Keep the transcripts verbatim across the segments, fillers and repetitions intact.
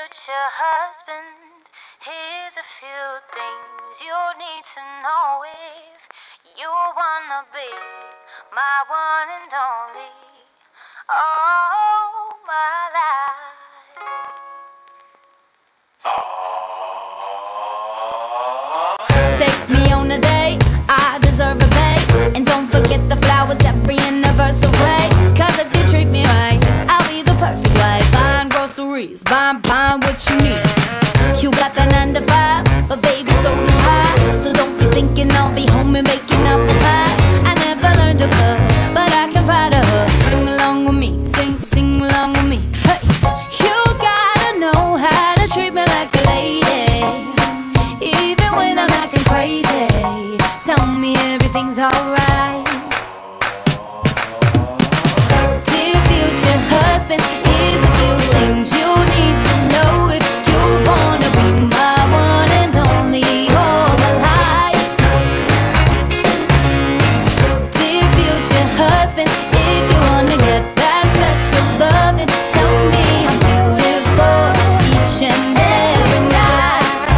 future husband, here's a few things you need to know if you wanna be my one and only, all my life. Take me on a date, I deserve a babe. And don't forget the flowers every anniversary. Cause if you treat me right, I'll be the perfect wife. Buying groceries, buying, buying what you need. You got that nine to five, but baby so do I. So don't be thinking I'll be home and making up a past. I never learned to cook, but I can ride a hook. Sing along with me, sing, sing along with me. Hey, you gotta know how to treat me like a lady, even when I'm acting crazy. Tell me everything's alright. Dear future husband, here's a few things you need to know if you wanna be my one and only all my life. Dear future husband, if you wanna get that special love, then tell me I'm beautiful each and every night.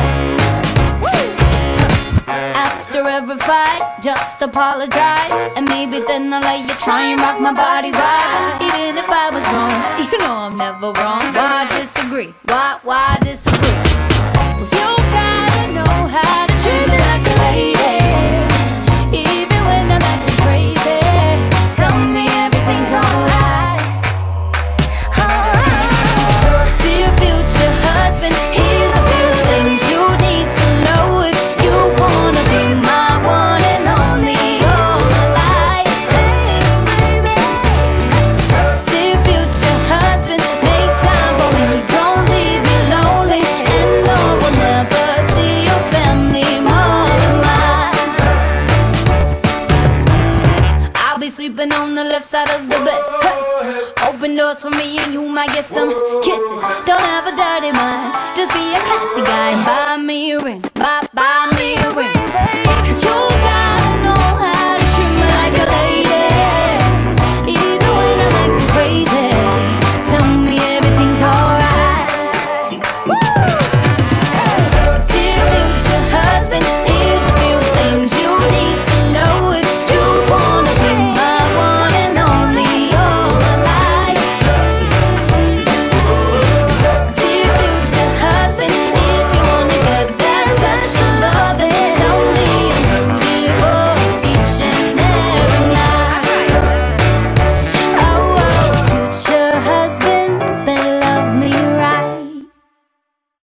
After every fight, just apologize, and maybe then I'll let you try and rock my body right. Even if I was wrong, you know I'm never wrong. Why disagree? Why, why disagree? Well, you gotta know how to treat me like a lady, even when I'm acting crazy. Tell me everything's alright. Alright. Dear future husband, here's a few things you need to know if you wanna be my one and only all my life. Dear future husband, make time for me, don't leave me lonely, and no one will never see your family more than mine. I'll be sleeping on the left side of the bed. Hey. Open doors for me and you might get some kisses. Don't have a dirty mind, just be a classy guy. Buy me a ring, buy